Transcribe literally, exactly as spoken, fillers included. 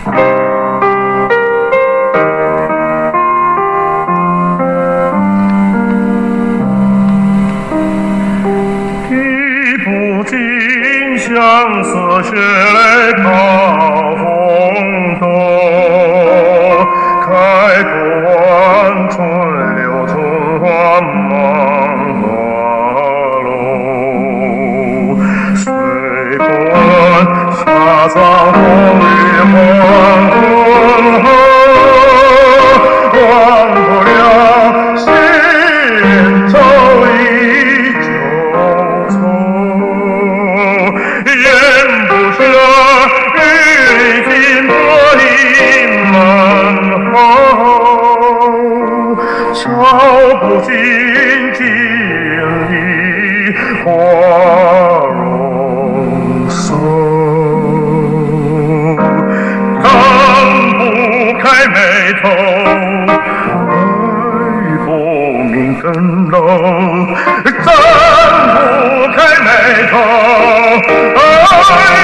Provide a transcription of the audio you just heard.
相思血泪靠风动，开过万春流春花满花楼，随风下葬风雨黄昏后，忘不了心头依旧愁，言不舍雨尽波影满后，瞧不尽镜里花容瘦，张不开眉头，爱不明灯笼，张不开眉头，爱